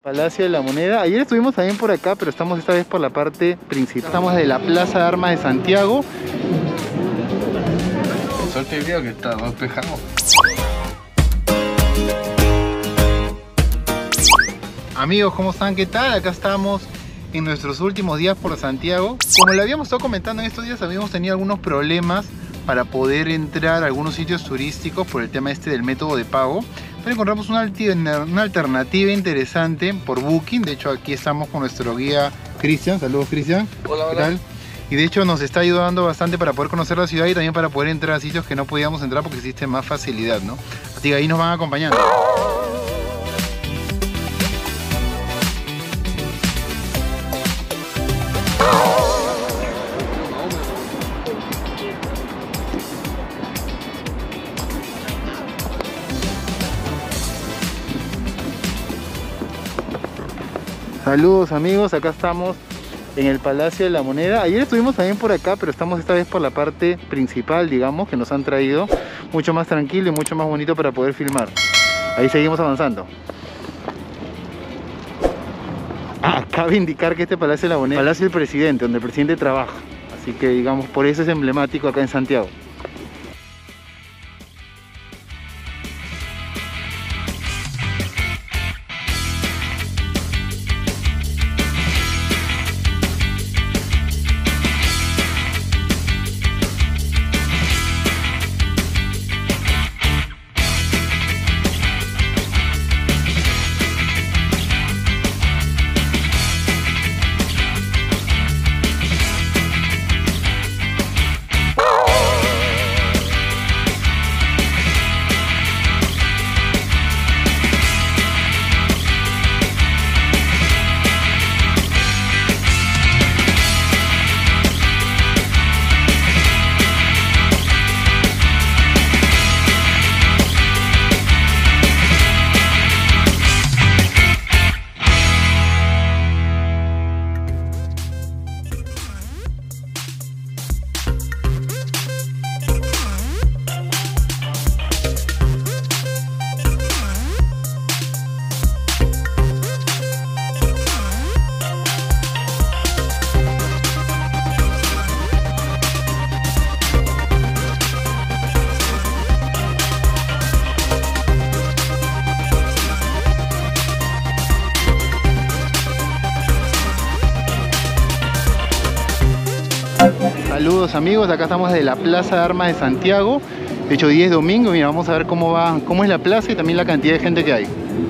Palacio de la Moneda. Ayer estuvimos también por acá, pero estamos esta vez por la parte principal. Estamos de la Plaza de Armas de Santiago. El sol te veo que está despejado. Amigos, ¿cómo están? ¿Qué tal? Acá estamos en nuestros últimos días por Santiago. Como le habíamos estado comentando en estos días, habíamos tenido algunos problemas para poder entrar a algunos sitios turísticos por el tema del método de pago. Pero encontramos una alternativa interesante por Booking. De hecho, aquí estamos con nuestro guía Cristian. Saludos, Cristian. Hola, ¿Qué tal? Y de hecho nos está ayudando bastante para poder conocer la ciudad y también para poder entrar a sitios que no podíamos entrar porque existe más facilidad, ¿no? Así que ahí nos van acompañando. Saludos amigos, acá estamos en el Palacio de la Moneda. Ayer estuvimos también por acá, pero estamos esta vez por la parte principal, digamos, que nos han traído. Mucho más tranquilo y mucho más bonito para poder filmar. Ahí seguimos avanzando. Cabe indicar que este Palacio de la Moneda es el Palacio del Presidente, donde el presidente trabaja. Así que, digamos, por eso es emblemático acá en Santiago. Saludos amigos, acá estamos de la Plaza de Armas de Santiago. De hecho, hoy es domingo, mira, vamos a ver cómo es la plaza y también la cantidad de gente que hay.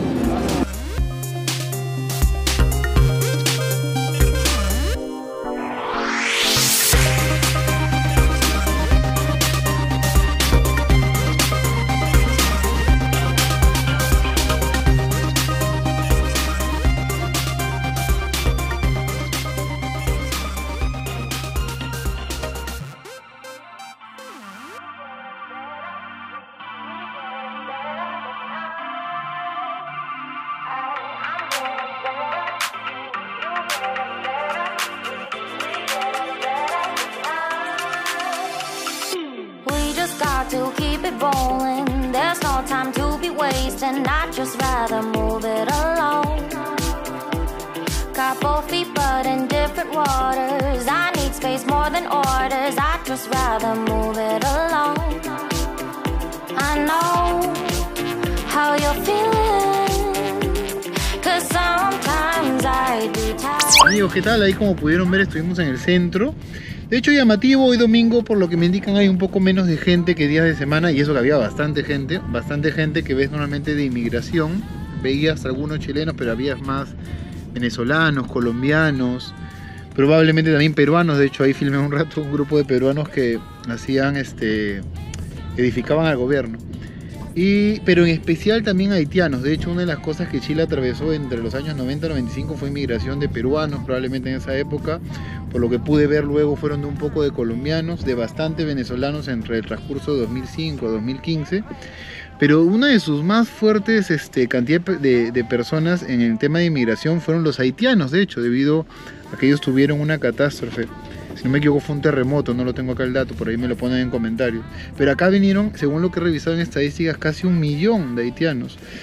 To keep it rolling, there's no time to be wasting. I'd just rather move it alone. Couple feet but in different waters. I need space more than orders. I'd just rather move it alone. I know how you're feeling, 'cause sometimes I'd be tired. Amigos, ¿qué tal? Ahí como pudieron ver estuvimos en el centro. De hecho, llamativo, hoy domingo, por lo que me indican, hay un poco menos de gente que días de semana. Y eso que había bastante gente que ves normalmente de inmigración. Veías algunos chilenos, pero había más venezolanos, colombianos, probablemente también peruanos. De hecho, ahí filmé un rato un grupo de peruanos que hacían, edificaban al gobierno. Pero en especial también haitianos. De hecho, una de las cosas que Chile atravesó entre los años 90 y 95 fue inmigración de peruanos, probablemente en esa época. Por lo que pude ver luego fueron de un poco de colombianos, de bastante venezolanos entre el transcurso de 2005 a 2015. Pero una de sus más fuertes cantidad de personas en el tema de inmigración fueron los haitianos, de hecho, debido a que ellos tuvieron una catástrofe. Si no me equivoco fue un terremoto, no lo tengo acá el dato, por ahí me lo ponen en comentarios. Pero acá vinieron, según lo que he revisado en estadísticas, casi 1 millón de haitianos.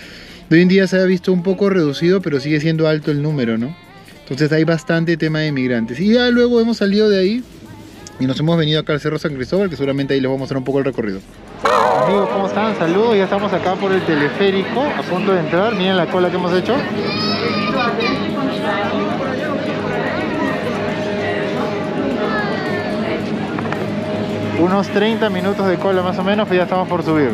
De hoy en día se ha visto un poco reducido, pero sigue siendo alto el número, ¿no? Entonces hay bastante tema de inmigrantes. Y ya luego hemos salido de ahí y nos hemos venido acá al Cerro San Cristóbal, que seguramente ahí les vamos a mostrar un poco el recorrido. Amigos, ¿cómo están? Saludos, ya estamos acá por el teleférico, a punto de entrar. Miren la cola que hemos hecho. Unos 30 minutos de cola más o menos, pero ya estamos por subir.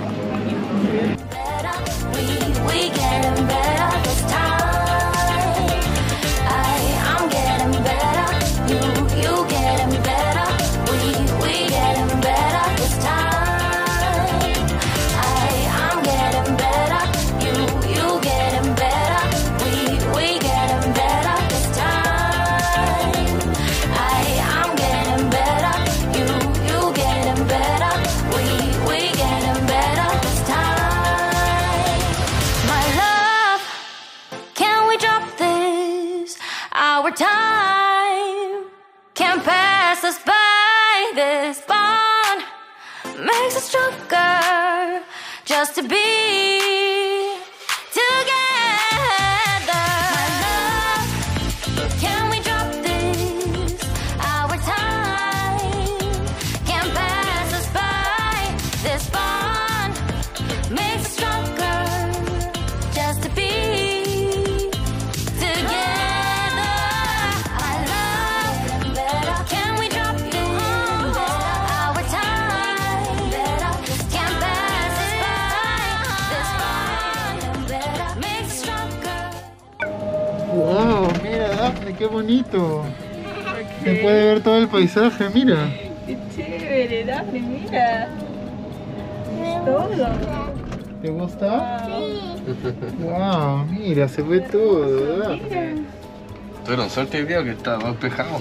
Time can't pass us by. This bond makes us stronger just to be together. My love, can we drop this? Our time can't pass us by. This bond makes us stronger just to be together. Wow, mira Daphne, qué bonito. Se puede ver todo el paisaje, mira. Qué chévere, Daphne, mira. Es todo. ¿Te gusta? Wow. Wow, mira, se ve todo, Daphne. Mira, Tuvieron suerte hoy día que estaba despejado.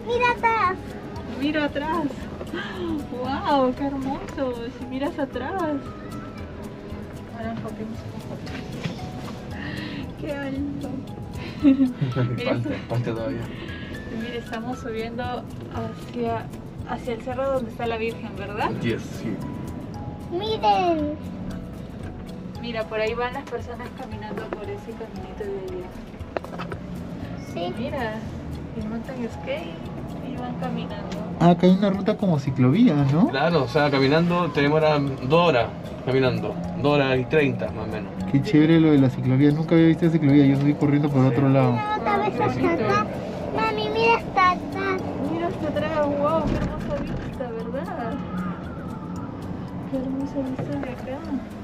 mira atrás. Wow, qué hermoso. Si miras atrás. Ahora enfoquemos un poco. Qué alto. Falta todavía. Mira, estamos subiendo hacia el cerro donde está la Virgen, ¿verdad? 10, sí. Miren. Mira, por ahí van las personas caminando por ese caminito de allá. Sí. Mira, y montan skate y van caminando. Ah, acá hay una ruta como ciclovía, ¿no? Claro, o sea, caminando tenemos ahora 2 horas caminando. 2 horas y 30 más o menos. Qué chévere lo de la ciclovía. Nunca había visto ciclovía, yo estoy corriendo por otro lado. Mira otra vez hasta atrás. Mami, mira hasta atrás. Mira hasta atrás, wow, qué hermosa vista, ¿verdad? Qué hermosa vista de acá.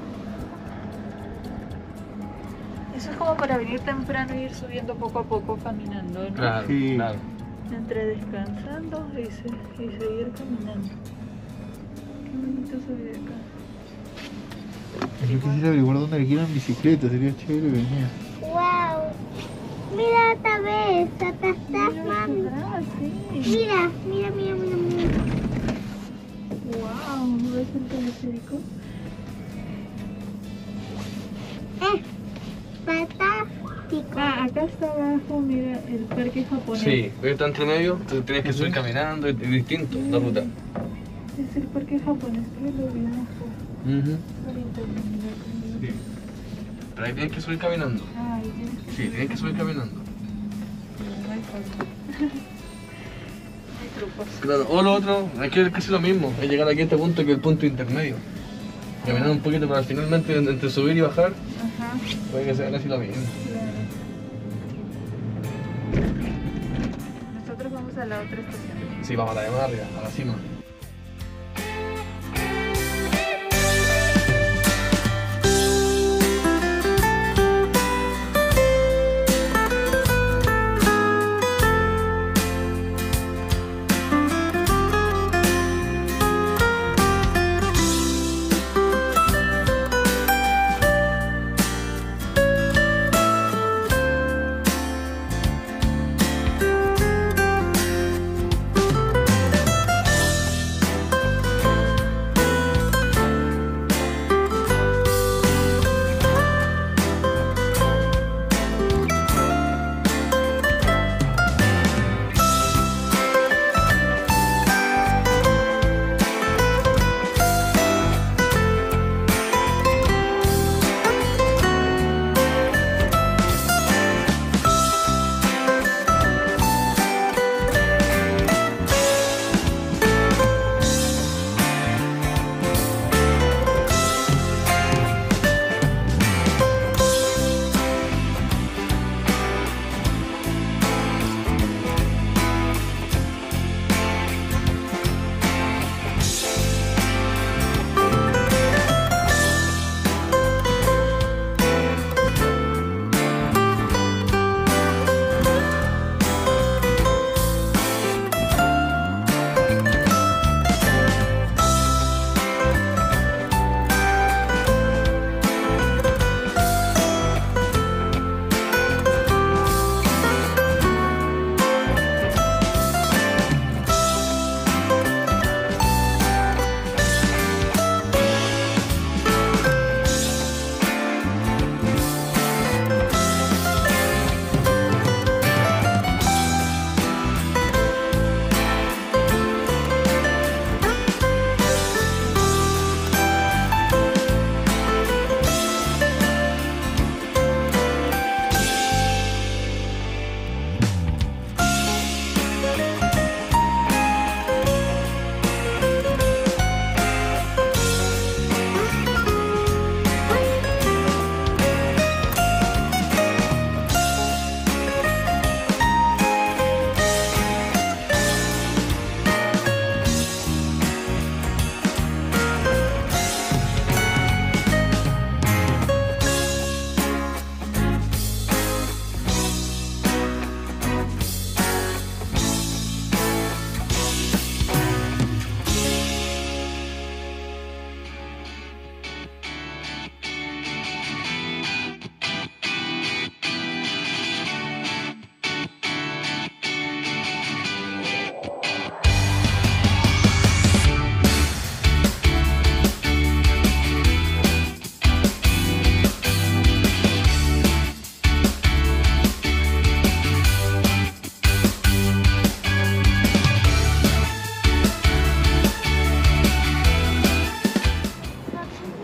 Eso es como para venir temprano y ir subiendo poco a poco caminando, ¿no? Claro, Sí. claro. Entre descansando y seguir caminando. Qué bonito se ve acá. Yo quisiera averiguar dónde alquilan bicicletas, sería chévere venir. Wow. Mira otra vez. Hasta atrás, Mira mami. hasta atrás, sí. Mira, mira, mira, mira, mira. Wow, ¿ves el teleférico? Fantástico. Ah, acá está abajo, mira, el parque japonés. Sí, ves está entre medio, entonces tienes que subir caminando, es distinto la ruta. Es el parque japonés que lo vimos por internet. Sí. Pero ahí tienes que subir caminando. Ay, tienes que Sí, tienes que subir caminando. No hay forma. Hay trucos. Claro, o lo otro, hay que casi lo mismo, es llegar aquí a este punto que es el punto intermedio. Caminando un poquito para finalmente entre subir y bajar, Ajá, puede que sea casi lo mismo. claro. Nosotros vamos a la otra estación. Sí, vamos a la de más arriba, a la cima.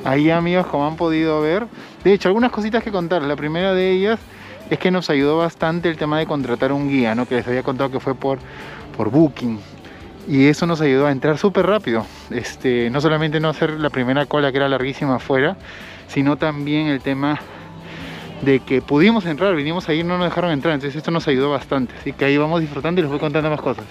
Ahí, amigos, como han podido ver, de hecho, algunas cositas que contar. La primera de ellas es que nos ayudó bastante el tema de contratar un guía, ¿no? Que les había contado que fue por Booking. Y eso nos ayudó a entrar súper rápido. No solamente no hacer la primera cola, que era larguísima afuera, sino también el tema de que pudimos entrar, vinimos ahí y no nos dejaron entrar. Entonces esto nos ayudó bastante. Así que ahí vamos disfrutando y les voy contando más cosas.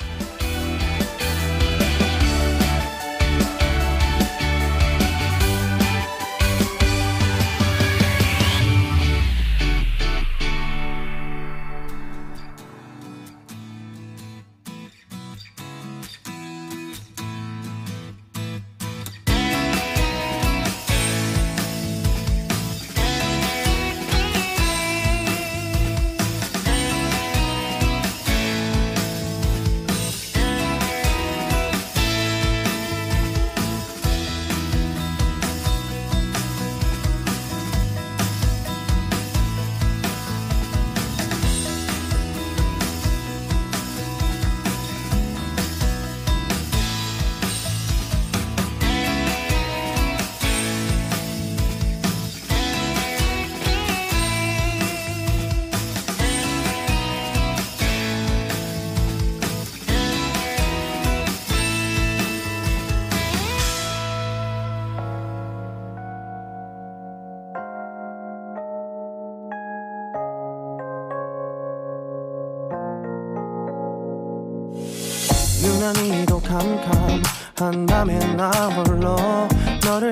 유난히도 캄캄한 밤에 나 홀로 너를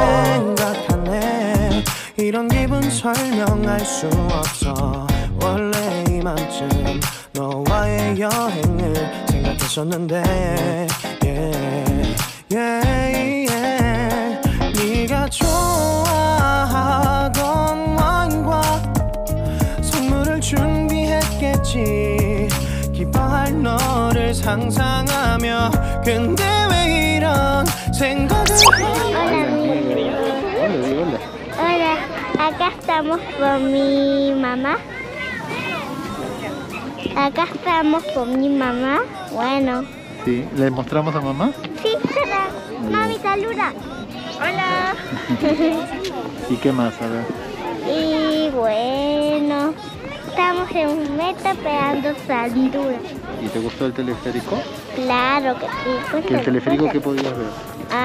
생각하네. 이런 기분 설명할 수 없어. 원래 이맘쯤 너와의 여행을 생각했었는데 네가 좋아하던 와인과 선물을 준비했겠지. 기뻐할 너를 상상하며. 근데 왜 이런 생각을 Hola, acá estamos con mi mamá. Acá estamos con mi mamá. Bueno. Sí, ¿le mostramos a mamá? Sí, hola. Mami, saluda. Hola. ¿Y qué más? A ver. Y bueno, estamos en un metro esperando Sandura. ¿Y te gustó el teleférico? Claro que sí. Pues ¿Que el teleférico qué podías ver?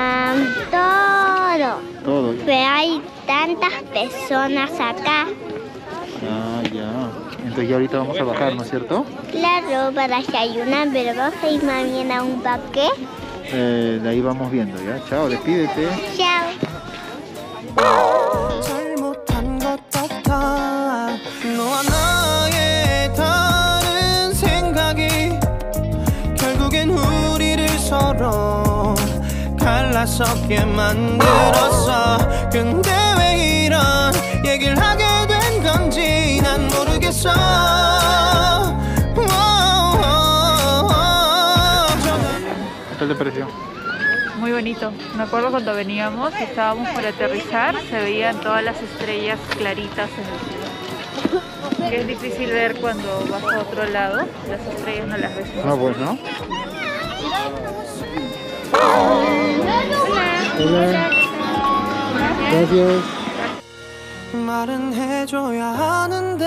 Todo. Todo. Pero hay tantas personas acá. Ah, ya. Entonces ya ahorita vamos a bajar, ¿no es cierto? Claro, para desayunar, pero vamos a ir mañana a un parque. De ahí vamos viendo, ¿ya? Chao, despídete. Chao. 잘못한 것 같아. 너와 나의 다른 생각이 결국엔 우리를 서로 갈라서게 만들었어. 근데 왜 이런 얘기를 하게 된 건지 난 모르겠어. ¿Qué tal te pareció? Muy bonito. Me acuerdo cuando veníamos y estábamos por aterrizar, se veían todas las estrellas claritas en el cielo. Que es difícil ver cuando vas a otro lado, las estrellas no las ves. Ah, pues, ¿no? Hola. Gracias. 말은 해줘야 하는데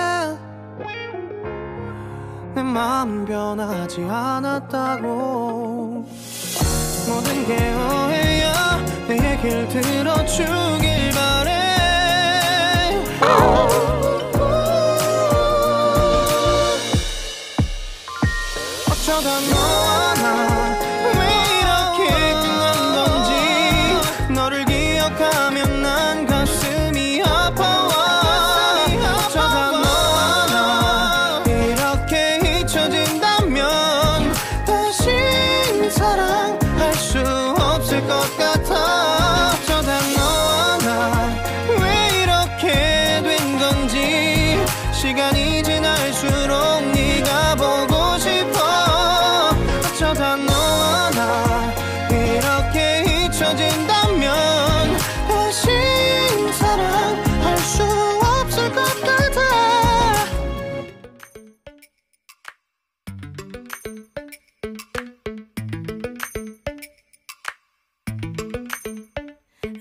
내 마음 변하지 않았다고. 모든 게 오해야. 내 얘길 들어주길 바래. 어쩌다 너와 나 왜 이렇게 끝난 건지. 너를 기억하면 난 가슴이 아파와. 어쩌다 너와 나 이렇게 잊혀진다면 다시 사랑할 수 없을 것 같아. 어쩌다 너와 나 왜 이렇게 된 건지. 시간이 지날수록 네가 보고 싶어.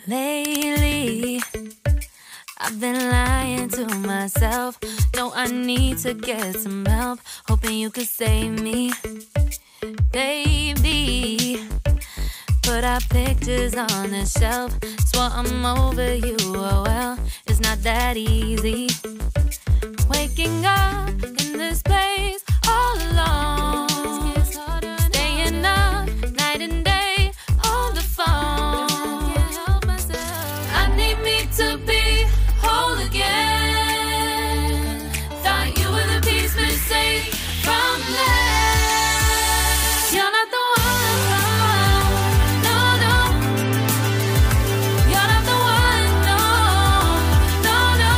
Lately, I've been lying to myself. No, I need to get some help. Hoping you could save me, baby. Put our pictures on the shelf. Swore I'm over you, oh well, it's not that easy. Waking up in this place all alone, staying up night and day on the phone. I need me to be whole again. Thought you were the piece missing from left. You're not the one, no, no. You're not the one, no, no, no.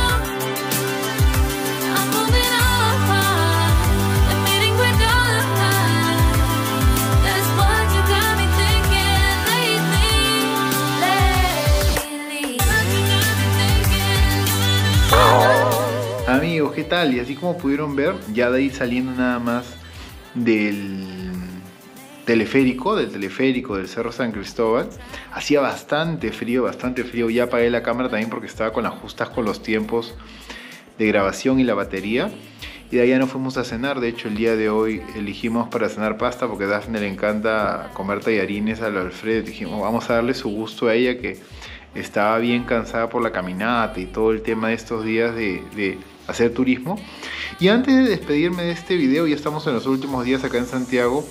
I'm moving on, admitting we're done. That's what you got me thinking lately. Amigos, ¿qué tal? Y así como pudieron ver, ya de ahí saliendo nada más del teleférico del Cerro San Cristóbal, hacía bastante frío, ya apagué la cámara también porque estaba con las justas con los tiempos de grabación y la batería, y de ahí ya nos fuimos a cenar. De hecho el día de hoy elegimos para cenar pasta porque a Dafne le encanta comer tallarines al Alfredo. Dijimos vamos a darle su gusto a ella, que estaba bien cansada por la caminata y todo el tema de estos días de hacer turismo. Y antes de despedirme de este video, ya estamos en los últimos días acá en Santiago,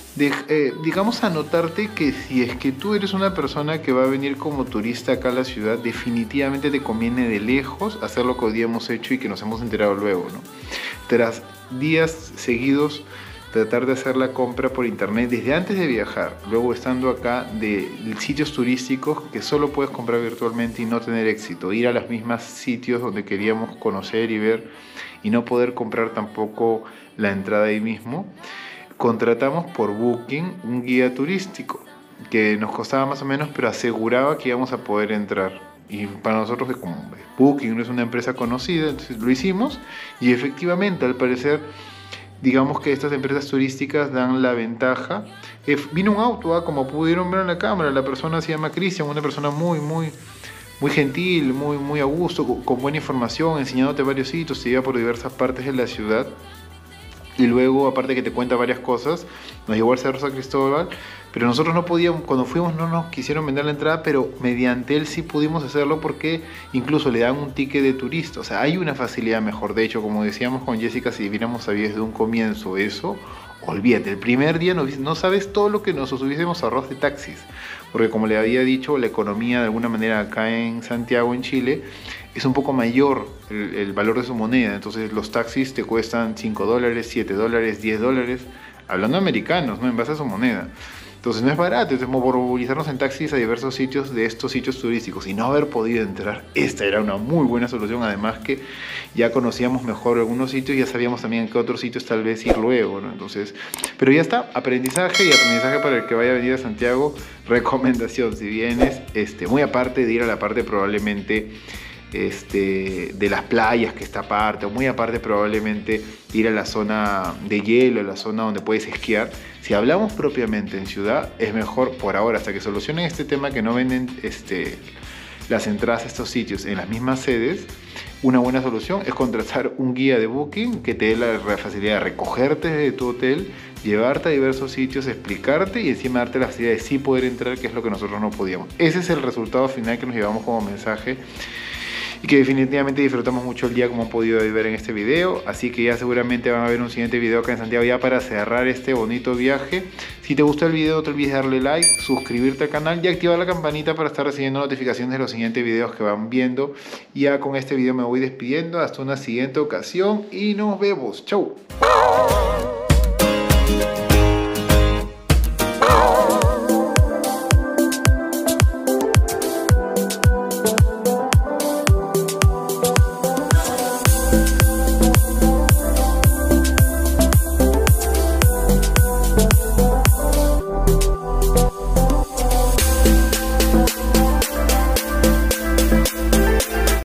digamos anotarte que si es que tú eres una persona que va a venir como turista acá a la ciudad, definitivamente te conviene de lejos hacer lo que hoy día hemos hecho y que nos hemos enterado luego, ¿no? Tras días seguidos tratar de hacer la compra por internet desde antes de viajar, luego estando acá, de sitios turísticos que solo puedes comprar virtualmente y no tener éxito, ir a los mismos sitios donde queríamos conocer y ver y no poder comprar tampoco la entrada ahí mismo, contratamos por Booking un guía turístico que nos costaba más o menos, pero aseguraba que íbamos a poder entrar. Y para nosotros, como Booking no es una empresa conocida, entonces lo hicimos y efectivamente, al parecer, digamos que estas empresas turísticas dan la ventaja. Vino un auto, como pudieron ver en la cámara, la persona se llama Cristian, una persona muy gentil, muy a gusto, con buena información, enseñándote varios sitios, te lleva por diversas partes de la ciudad. Y luego, aparte que te cuenta varias cosas, nos llevó al Cerro San Cristóbal, pero nosotros no podíamos, cuando fuimos no nos quisieron vender la entrada, pero mediante él sí pudimos hacerlo porque incluso le dan un ticket de turista. O sea, hay una facilidad mejor. De hecho, como decíamos con Jessica, si hubiéramos sabido desde un comienzo eso, olvídate, el primer día no sabes todo lo que nos hubiésemos ahorrado de taxis. Porque como le había dicho, la economía de alguna manera acá en Santiago, en Chile, es un poco mayor el valor de su moneda. Entonces los taxis te cuestan $5, $7, $10, hablando americanos, ¿no? En base a su moneda. Entonces no es barato. Entonces, por movilizarnos en taxis a diversos sitios de estos sitios turísticos y no haber podido entrar, esta era una muy buena solución. Además que ya conocíamos mejor algunos sitios, ya sabíamos también en qué otros sitios tal vez ir luego, ¿no? Entonces, pero ya está, aprendizaje para el que vaya a venir a Santiago. Recomendación, si vienes, muy aparte de ir a la parte probablemente de las playas que está aparte, o muy aparte probablemente ir a la zona de hielo, a la zona donde puedes esquiar. Si hablamos propiamente en ciudad, es mejor por ahora, hasta que solucionen este tema que no venden las entradas a estos sitios en las mismas sedes. Una buena solución es contratar un guía de Booking que te dé la facilidad de recogerte de tu hotel, llevarte a diversos sitios, explicarte y encima darte la facilidad de sí poder entrar, que es lo que nosotros no podíamos. Ese es el resultado final que nos llevamos como mensaje y que definitivamente disfrutamos mucho el día, como han podido ver en este video. Así que ya seguramente van a ver un siguiente video acá en Santiago ya para cerrar este bonito viaje. Si te gustó el video, no te olvides de darle like, suscribirte al canal y activar la campanita para estar recibiendo notificaciones de los siguientes videos que van viendo. Ya con este video me voy despidiendo hasta una siguiente ocasión y nos vemos. Chau.